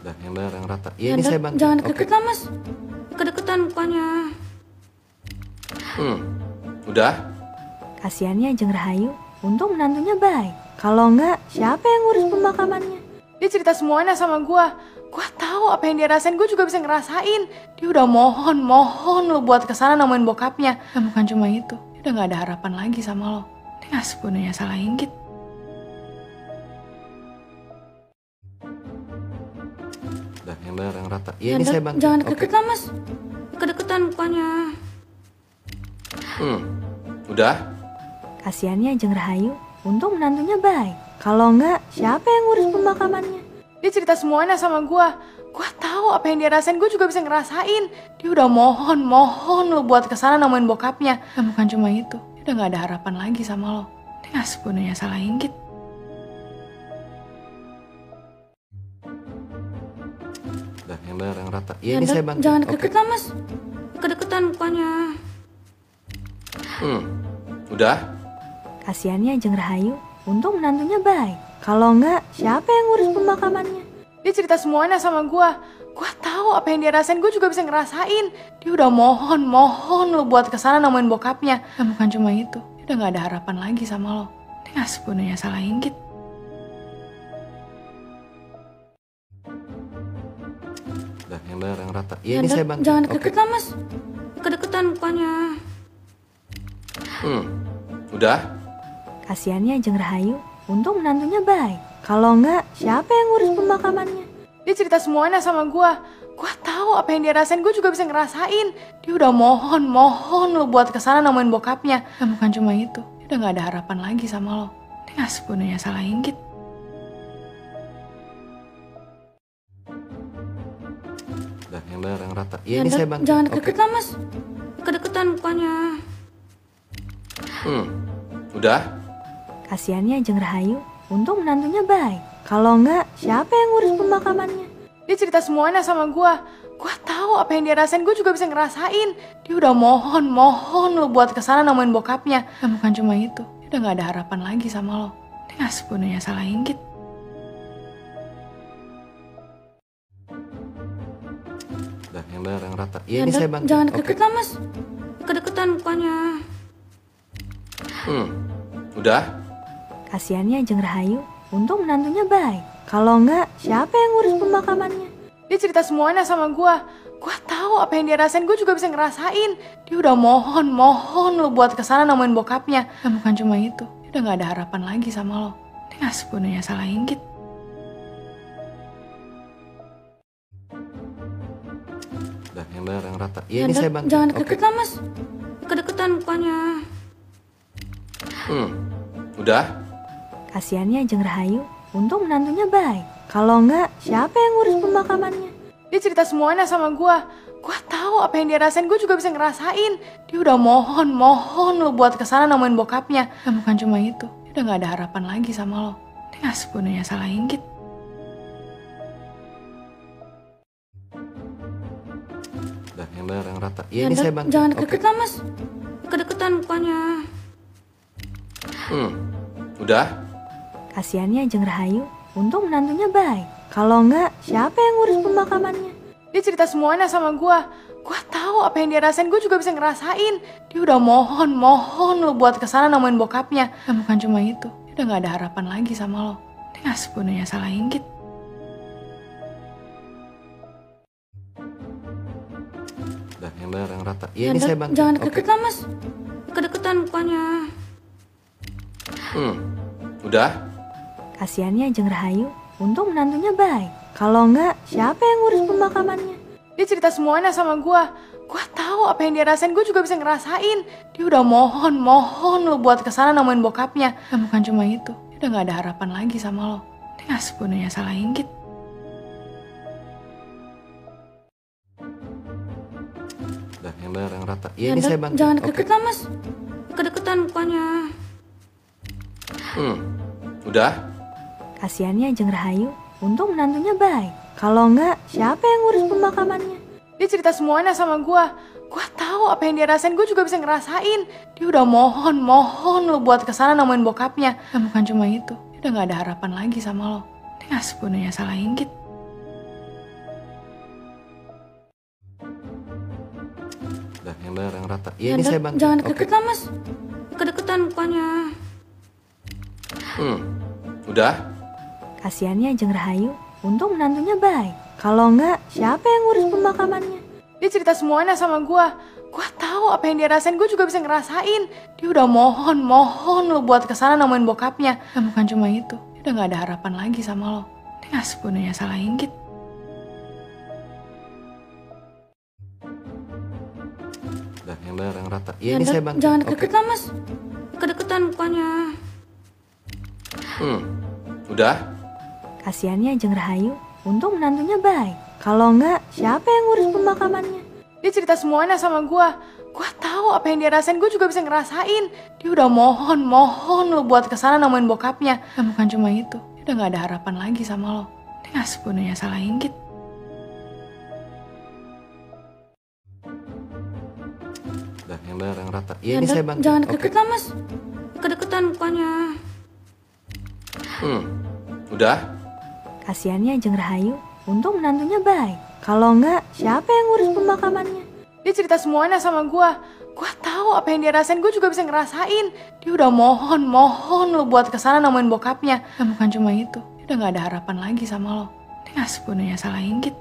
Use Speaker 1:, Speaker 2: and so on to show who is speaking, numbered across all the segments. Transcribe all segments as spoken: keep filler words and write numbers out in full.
Speaker 1: Dah, yang benar, yang rata. Iya,
Speaker 2: Ya,
Speaker 1: ini
Speaker 2: de-
Speaker 1: saya bantu.
Speaker 2: jangan
Speaker 1: Oke.
Speaker 2: deket-deket lah mas, kedeketan mukanya.
Speaker 1: Hmm, udah?
Speaker 3: Kasiannya Jeng Rahayu, untung menantunya baik. Kalau enggak, siapa yang ngurus pemakamannya?
Speaker 2: Dia cerita semuanya sama gua. Gua tahu apa yang dia rasain, gua juga bisa ngerasain. Dia udah mohon, mohon lo buat kesana nemuin bokapnya. Dan bukan cuma itu, dia udah gak ada harapan lagi sama lo. Dia gak sepenuhnya salah Inggit.
Speaker 1: Dah, yang benar, yang rata. Iya,
Speaker 2: Ya,
Speaker 1: ini
Speaker 2: de-
Speaker 1: saya bantu.
Speaker 2: jangan
Speaker 1: Oke.
Speaker 2: deket-deket lah mas, kedeketan mukanya.
Speaker 1: Hmm, udah?
Speaker 3: Kasiannya Jeng Rahayu, untung menantunya baik. Kalau enggak, siapa yang ngurus pemakamannya?
Speaker 2: Dia cerita semuanya sama gua. Gua tahu apa yang dia rasain, gua juga bisa ngerasain. Dia udah mohon, mohon lo buat kesana nemuin bokapnya. Dan bukan cuma itu, dia udah gak ada harapan lagi sama lo. Dia gak sepenuhnya salah Inggit.
Speaker 1: Dah, yang benar, yang rata. Iya,
Speaker 2: Ya,
Speaker 1: ini
Speaker 2: de-
Speaker 1: saya bantu.
Speaker 2: jangan
Speaker 1: Oke.
Speaker 2: deket-deket lah mas, kedeketan mukanya.
Speaker 1: Hmm, udah?
Speaker 3: Kasiannya Jeng Rahayu, untung menantunya baik. Kalau enggak, siapa yang ngurus pemakamannya?
Speaker 2: Dia cerita semuanya sama gua. Gua tahu apa yang dia rasain, gua juga bisa ngerasain. Dia udah mohon, mohon lo buat kesana nemuin bokapnya. Dan bukan cuma itu, dia udah gak ada harapan lagi sama lo. Dia gak sepenuhnya salah Inggit.
Speaker 1: Dah, yang benar, yang rata. Iya,
Speaker 2: Ya,
Speaker 1: ini
Speaker 2: de-
Speaker 1: saya bantu.
Speaker 2: jangan
Speaker 1: Oke.
Speaker 2: deket-deket lah mas, kedeketan mukanya.
Speaker 1: Hmm, udah?
Speaker 3: Kasiannya Jeng Rahayu, untung menantunya baik. Kalau enggak, siapa yang ngurus pemakamannya?
Speaker 2: Dia cerita semuanya sama gua. Gua tahu apa yang dia rasain, gua juga bisa ngerasain. Dia udah mohon, mohon lo buat kesana nemuin bokapnya. Dan bukan cuma itu, dia udah gak ada harapan lagi sama lo. Dia gak sepenuhnya salah Inggit.
Speaker 1: Dah, yang benar, yang rata. Iya,
Speaker 2: Ya,
Speaker 1: ini
Speaker 2: de-
Speaker 1: saya bantu.
Speaker 2: jangan
Speaker 1: Oke.
Speaker 2: deket-deket lah mas, kedeketan mukanya.
Speaker 1: Hmm, udah?
Speaker 3: Kasiannya Jeng Rahayu, untung menantunya baik. Kalau enggak, siapa yang ngurus pemakamannya?
Speaker 2: Dia cerita semuanya sama gua. Gua tahu apa yang dia rasain, gua juga bisa ngerasain. Dia udah mohon, mohon lo buat kesana nemuin bokapnya. Dan bukan cuma itu, dia udah gak ada harapan lagi sama lo. Dia gak sepenuhnya salah Inggit.
Speaker 1: Dah, yang benar, yang rata. Iya,
Speaker 2: Ya,
Speaker 1: ini
Speaker 2: de-
Speaker 1: saya bantu.
Speaker 2: jangan
Speaker 1: Oke.
Speaker 2: deket-deket lah mas, kedeketan mukanya.
Speaker 1: Hmm, udah?
Speaker 3: Kasiannya Jeng Rahayu, untung menantunya baik. Kalau enggak, siapa yang ngurus pemakamannya?
Speaker 2: Dia cerita semuanya sama gua. Gua tahu apa yang dia rasain, gua juga bisa ngerasain. Dia udah mohon, mohon lo buat kesana nemuin bokapnya. Dan bukan cuma itu, dia udah gak ada harapan lagi sama lo. Dia gak sepenuhnya salah Inggit.
Speaker 1: Dah, yang benar, yang rata. Iya,
Speaker 2: Ya,
Speaker 1: ini
Speaker 2: de-
Speaker 1: saya bantu.
Speaker 2: jangan
Speaker 1: Oke.
Speaker 2: deket-deket lah mas, kedeketan mukanya.
Speaker 1: Hmm, udah?
Speaker 3: Kasiannya Jeng Rahayu, untung menantunya baik. Kalau enggak, siapa yang ngurus pemakamannya?
Speaker 2: Dia cerita semuanya sama gua. Gua tahu apa yang dia rasain, gua juga bisa ngerasain. Dia udah mohon, mohon lo buat kesana nemuin bokapnya. Dan bukan cuma itu, dia udah gak ada harapan lagi sama lo. Dia gak sepenuhnya salah Inggit.
Speaker 1: Dah, yang benar, yang rata. Iya,
Speaker 2: Ya,
Speaker 1: ini
Speaker 2: de-
Speaker 1: saya bantu.
Speaker 2: jangan
Speaker 1: Oke.
Speaker 2: deket-deket lah mas, kedeketan mukanya.
Speaker 1: Hmm, udah?
Speaker 3: Kasiannya Jeng Rahayu, untung menantunya baik. Kalau enggak, siapa yang ngurus pemakamannya?
Speaker 2: Dia cerita semuanya sama gua. Gua tahu apa yang dia rasain, gua juga bisa ngerasain. Dia udah mohon, mohon lo buat kesana nemuin bokapnya. Dan bukan cuma itu, dia udah gak ada harapan lagi sama lo. Dia gak sepenuhnya salah Inggit.
Speaker 1: Dah, yang benar, yang rata. Iya,
Speaker 2: Ya,
Speaker 1: ini
Speaker 2: de-
Speaker 1: saya bantu.
Speaker 2: jangan
Speaker 1: Oke.
Speaker 2: deket-deket lah mas, kedeketan mukanya.
Speaker 1: Hmm, udah?
Speaker 3: Kasiannya Jeng Rahayu, untung menantunya baik. Kalau enggak, siapa yang ngurus pemakamannya?
Speaker 2: Dia cerita semuanya sama gua. Gua tahu apa yang dia rasain, gua juga bisa ngerasain. Dia udah mohon, mohon lo buat kesana nemuin bokapnya. Dan bukan cuma itu, dia udah gak ada harapan lagi sama lo. Dia gak sepenuhnya salah Inggit. Dah, yang benar, yang rata. Iya, ini saya bantu. Oke.
Speaker 1: Hmm, udah?
Speaker 2: Ya, de- jangan deket-deket lah mas, kedeketan mukanya. Ya, de- jangan deket-deket lah mas, kedeketan mukanya. Dia cerita semuanya sama gua. Gua tahu apa yang dia rasain, gua juga bisa ngerasain. Dia udah mohon, mohon lo buat kesana nemuin bokapnya. Dan bukan cuma itu, dia udah gak ada harapan lagi sama lo. Dia gak sepenuhnya salah Inggit.
Speaker 1: Dah, yang benar, yang rata. Iya,
Speaker 2: Ya,
Speaker 1: ini
Speaker 2: de-
Speaker 1: saya bantu.
Speaker 2: jangan
Speaker 1: Oke.
Speaker 2: deket-deket lah mas, kedeketan mukanya.
Speaker 1: Hmm, udah?
Speaker 3: Kasiannya Jeng Rahayu, untung menantunya baik. Kalau enggak, siapa yang ngurus pemakamannya?
Speaker 2: Dia cerita semuanya sama gua. Gua tahu apa yang dia rasain, gua juga bisa ngerasain. Dia udah mohon, mohon lo buat kesana nemuin bokapnya. Dan bukan cuma itu, dia udah gak ada harapan lagi sama lo. Dia gak sepenuhnya salah Inggit.
Speaker 1: yang benar yang rata. Iya,
Speaker 4: Ya,
Speaker 1: ini
Speaker 4: de-
Speaker 1: saya bantu.
Speaker 4: jangan
Speaker 1: Oke.
Speaker 4: deket-deket lah mas. Kedeketan mukanya.
Speaker 1: Hmm. Udah?
Speaker 3: Kasiannya Jeng Rahayu, untung menantunya baik. Kalau enggak, siapa yang ngurus pemakamannya?
Speaker 2: Dia cerita semuanya sama gue. Gue tahu apa yang dia rasain, gue juga bisa ngerasain. Dia udah mohon, mohon lo buat kesana nemuin bokapnya. Dan bukan cuma itu, dia udah gak ada harapan lagi sama lo. Dia gak sepenuhnya salah Inggit.
Speaker 1: Udah, yang benar yang rata. Iya,
Speaker 4: Ya,
Speaker 1: ini
Speaker 4: de-
Speaker 1: saya bantu.
Speaker 4: jangan
Speaker 1: Oke.
Speaker 4: deket-deket lah mas. Kedeketan mukanya.
Speaker 1: Hmm. Udah?
Speaker 3: Kasiannya Jeng Rahayu, untung menantunya baik. Kalau enggak, siapa yang ngurus pemakamannya?
Speaker 2: Dia cerita semuanya sama gue. Gue tahu apa yang dia rasain, gue juga bisa ngerasain. Dia udah mohon, mohon lo buat kesana nemuin bokapnya. Dan bukan cuma itu, dia udah gak ada harapan lagi sama lo. Dia gak sepenuhnya salah Inggit.
Speaker 1: Udah, yang benar yang rata. Iya,
Speaker 4: Ya,
Speaker 1: ini
Speaker 4: de-
Speaker 1: saya bantu.
Speaker 4: jangan
Speaker 1: Oke.
Speaker 4: deket-deket lah mas. Kedeketan mukanya.
Speaker 1: Hmm. Udah?
Speaker 3: Kasiannya Jeng Rahayu, untung menantunya baik. Kalau enggak, siapa yang ngurus pemakamannya?
Speaker 2: Dia cerita semuanya sama gue. Gue tahu apa yang dia rasain, gue juga bisa ngerasain. Dia udah mohon, mohon lo buat kesana nemuin bokapnya. Dan bukan cuma itu, dia udah gak ada harapan lagi sama lo. Dia gak sepenuhnya salah Inggit.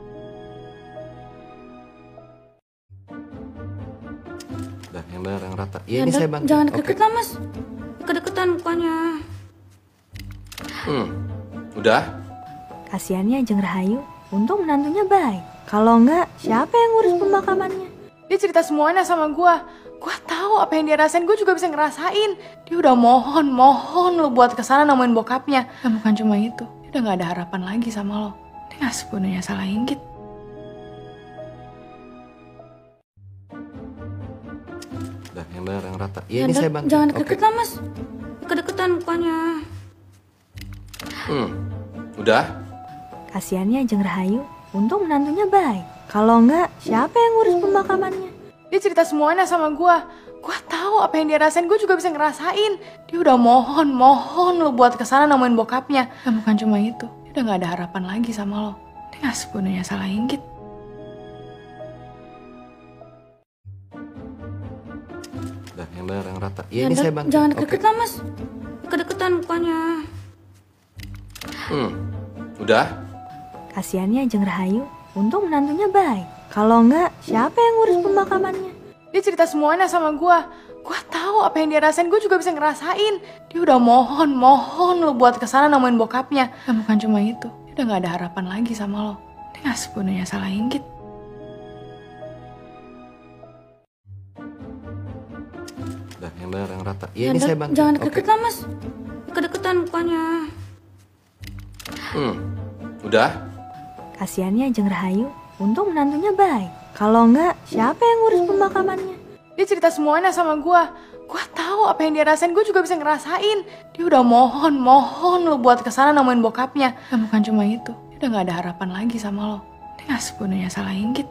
Speaker 1: Udah, yang benar yang rata. Iya,
Speaker 4: Ya,
Speaker 1: ini
Speaker 4: de-
Speaker 1: saya bantu.
Speaker 4: jangan
Speaker 1: Oke.
Speaker 4: deket-deket lah mas. Kedeketan mukanya.
Speaker 1: Hmm. Udah?
Speaker 3: Kasiannya Jeng Rahayu, untung menantunya baik. Kalau enggak, siapa yang ngurus pemakamannya?
Speaker 2: Dia cerita semuanya sama gue. Gue tahu apa yang dia rasain, gue juga bisa ngerasain. Dia udah mohon, mohon lo buat kesana nemuin bokapnya. Dan bukan cuma itu, dia udah gak ada harapan lagi sama lo. Dia gak sepenuhnya salah Inggit.
Speaker 1: Udah, yang benar yang rata. Iya,
Speaker 4: Ya,
Speaker 1: ini
Speaker 4: de-
Speaker 1: saya bantu.
Speaker 4: jangan
Speaker 1: Oke.
Speaker 4: deket-deket lah mas. Kedeketan mukanya.
Speaker 1: Hmm. Udah?
Speaker 3: Kasiannya Jeng Rahayu, untung menantunya baik. Kalau enggak, siapa yang ngurus pemakamannya?
Speaker 2: Dia cerita semuanya sama gue. Gue tahu apa yang dia rasain, gue juga bisa ngerasain. Dia udah mohon, mohon lo buat kesana nemuin bokapnya. Dan bukan cuma itu, dia udah gak ada harapan lagi sama lo. Dia gak sepenuhnya salah Inggit.
Speaker 1: Udah, yang benar yang rata. Iya,
Speaker 4: Ya,
Speaker 1: ini
Speaker 4: de-
Speaker 1: saya bantu.
Speaker 4: jangan
Speaker 1: Oke.
Speaker 4: deket-deket lah mas. Kedeketan mukanya.
Speaker 1: Hmm. Udah?
Speaker 3: Kasiannya Jeng Rahayu, untung menantunya baik. Kalau enggak, siapa yang ngurus pemakamannya?
Speaker 2: Dia cerita semuanya sama gue. Gue tahu apa yang dia rasain, gue juga bisa ngerasain. Dia udah mohon, mohon lo buat kesana nemuin bokapnya. Dan bukan cuma itu, dia udah gak ada harapan lagi sama lo. Dia gak sepenuhnya salah Inggit.
Speaker 1: Udah, yang benar yang rata. Iya,
Speaker 4: Ya,
Speaker 1: ini
Speaker 4: de-
Speaker 1: saya bantu.
Speaker 4: jangan
Speaker 1: Oke.
Speaker 4: deket-deket lah mas. Kedeketan mukanya.
Speaker 1: Hmm. Udah?
Speaker 3: Kasiannya Jeng Rahayu, untung menantunya baik. Kalau enggak, siapa yang ngurus pemakamannya?
Speaker 2: Dia cerita semuanya sama gue. Gue tahu apa yang dia rasain, gue juga bisa ngerasain. Dia udah mohon, mohon lo buat kesana nemuin bokapnya. Dan bukan cuma itu, dia udah gak ada harapan lagi sama lo. Dia gak sepenuhnya salah Inggit.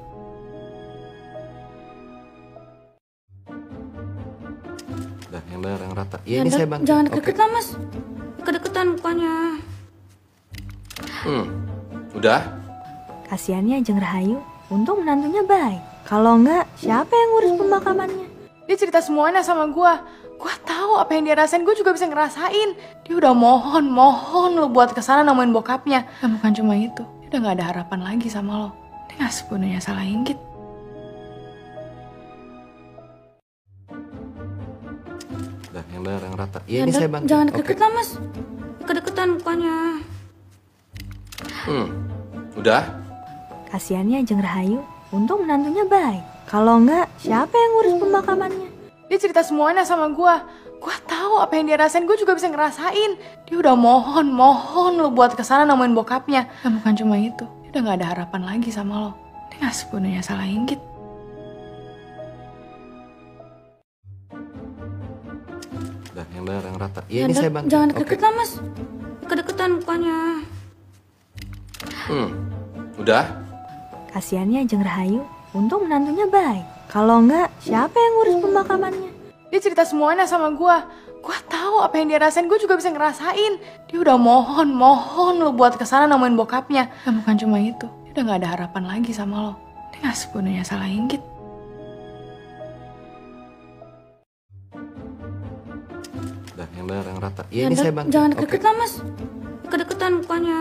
Speaker 1: Udah, yang benar yang rata. Iya,
Speaker 4: Ya,
Speaker 1: ini
Speaker 4: de-
Speaker 1: saya bantu.
Speaker 4: jangan
Speaker 1: Oke.
Speaker 4: deket-deket lah mas. Kedeketan mukanya.
Speaker 1: Hmm. Udah?
Speaker 3: Kasiannya Jeng Rahayu, untung menantunya baik. Kalau enggak, siapa yang ngurus pemakamannya?
Speaker 2: Dia cerita semuanya sama gue. Gue tahu apa yang dia rasain, gue juga bisa ngerasain. Dia udah mohon, mohon lo buat kesana nemuin bokapnya. Dan bukan cuma itu, dia udah gak ada harapan lagi sama lo. Dia gak sepenuhnya salah Inggit.
Speaker 1: Udah, yang benar yang rata. Iya,
Speaker 4: Ya,
Speaker 1: ini
Speaker 4: de-
Speaker 1: saya bantu.
Speaker 4: jangan
Speaker 1: Oke.
Speaker 4: deket-deket lah mas. Kedeketan mukanya.
Speaker 1: Hmm. Udah?
Speaker 3: Kasiannya Jeng Rahayu, untung menantunya baik. Kalau enggak, siapa yang ngurus pemakamannya?
Speaker 2: Dia cerita semuanya sama gue. Gue tahu apa yang dia rasain, gue juga bisa ngerasain. Dia udah mohon, mohon lo buat kesana nemuin bokapnya. Dan bukan cuma itu, dia udah gak ada harapan lagi sama lo. Dia gak sepenuhnya salah Inggit. Udah, yang benar yang rata. Iya, ini saya bantu. Oke. Hmm. Udah?
Speaker 1: Hmm. Udah?
Speaker 2: Dia cerita semuanya sama gue. Gue tahu apa yang dia rasain, gue juga bisa ngerasain. Dia udah mohon, mohon lo buat kesana nemuin bokapnya. Dan bukan cuma itu, dia udah gak ada harapan lagi sama lo. Dia gak sepenuhnya salah Inggit.
Speaker 1: Udah, yang benar yang rata. Iya,
Speaker 4: Ya,
Speaker 1: ini
Speaker 4: de-
Speaker 1: saya bantu.
Speaker 4: jangan
Speaker 1: Oke.
Speaker 4: deket-deket lah mas. Kedeketan mukanya.
Speaker 1: Hmm. Udah?
Speaker 3: Kasiannya Jeng Rahayu, untung menantunya baik. Kalau enggak, siapa yang ngurus pemakamannya?
Speaker 2: Dia cerita semuanya sama gue. Gue tahu apa yang dia rasain, gue juga bisa ngerasain. Dia udah mohon, mohon lo buat kesana nemuin bokapnya. Dan bukan cuma itu, dia udah gak ada harapan lagi sama lo. Dia gak sepenuhnya salah Inggit.
Speaker 1: rata. Iya, ini
Speaker 4: Jangan-
Speaker 1: saya bantu.
Speaker 4: Jangan
Speaker 1: Oke.
Speaker 4: deket-deketan mas. Kedeketan mukanya.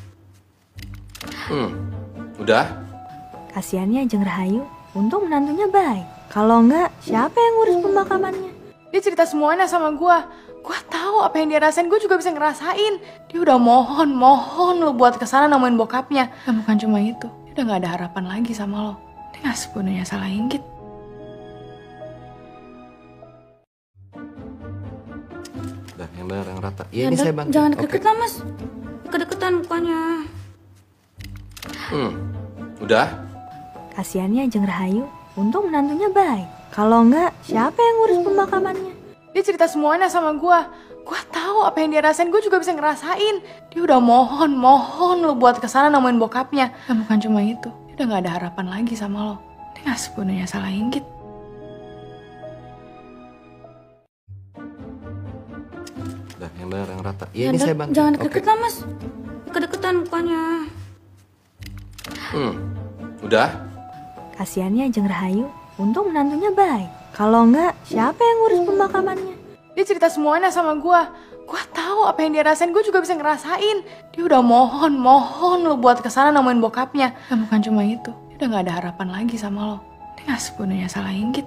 Speaker 1: Hmm. Udah?
Speaker 3: Kasiannya Jeng Rahayu, untung menantunya baik. Kalau enggak, siapa yang ngurus pemakamannya?
Speaker 2: Dia cerita semuanya sama gue. Gue tahu apa yang dia rasain, gue juga bisa ngerasain. Dia udah mohon, mohon lo buat kesana nemuin bokapnya. Dan bukan cuma itu, dia udah gak ada harapan lagi sama lo. Dia gak sepenuhnya salah Inggit.
Speaker 1: Udah, yang benar yang rata. Iya, ini
Speaker 4: Jangan-
Speaker 1: saya bantu.
Speaker 4: Jangan
Speaker 1: Oke.
Speaker 4: deket-deketan mas. Kedeketan mukanya.
Speaker 1: Hmm. Udah?
Speaker 3: Kasiannya Jeng Rahayu, untung menantunya baik. Kalau enggak, siapa yang ngurus pemakamannya?
Speaker 2: Dia cerita semuanya sama gue. Gue tahu apa yang dia rasain, gue juga bisa ngerasain. Dia udah mohon, mohon lo buat kesana nemuin bokapnya. Dan bukan cuma itu, dia udah gak ada harapan lagi sama lo. Dia gak sepenuhnya salah Inggit.
Speaker 1: Udah, yang benar yang rata. Iya, ini
Speaker 4: Jangan-
Speaker 1: saya bantu.
Speaker 4: Jangan
Speaker 1: Oke.
Speaker 4: deket-deketan mas. Kedeketan mukanya.
Speaker 1: Hmm. Udah?
Speaker 3: Kasiannya Jeng Rahayu, untung menantunya baik. Kalau enggak, siapa yang ngurus pemakamannya?
Speaker 2: Dia cerita semuanya sama gue. Gue tahu apa yang dia rasain, gue juga bisa ngerasain. Dia udah mohon, mohon lo buat kesana nemuin bokapnya. Dan bukan cuma itu, dia udah gak ada harapan lagi sama lo. Dia gak sepenuhnya salah Inggit.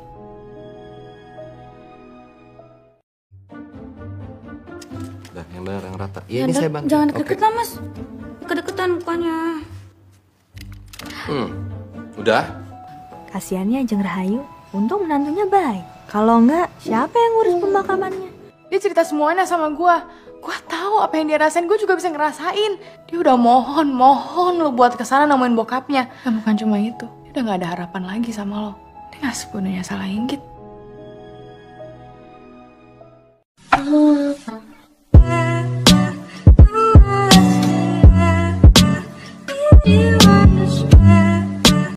Speaker 1: Udah, yang benar yang rata. Iya, ini
Speaker 4: Jangan-
Speaker 1: saya bantu.
Speaker 4: Jangan
Speaker 1: Oke.
Speaker 4: deket-deketan mas. Kedeketan mukanya.
Speaker 1: Hmm. Udah?
Speaker 3: Kasiannya Jeng Rahayu, untung menantunya baik. Kalau enggak, siapa yang ngurus pemakamannya?
Speaker 2: Dia cerita semuanya sama gue. Gue tahu apa yang dia rasain, gue juga bisa ngerasain. Dia udah mohon, mohon lo buat kesana nemuin bokapnya. Dan bukan cuma itu, dia udah gak ada harapan lagi sama lo. Dia gak sepenuhnya salah Inggit.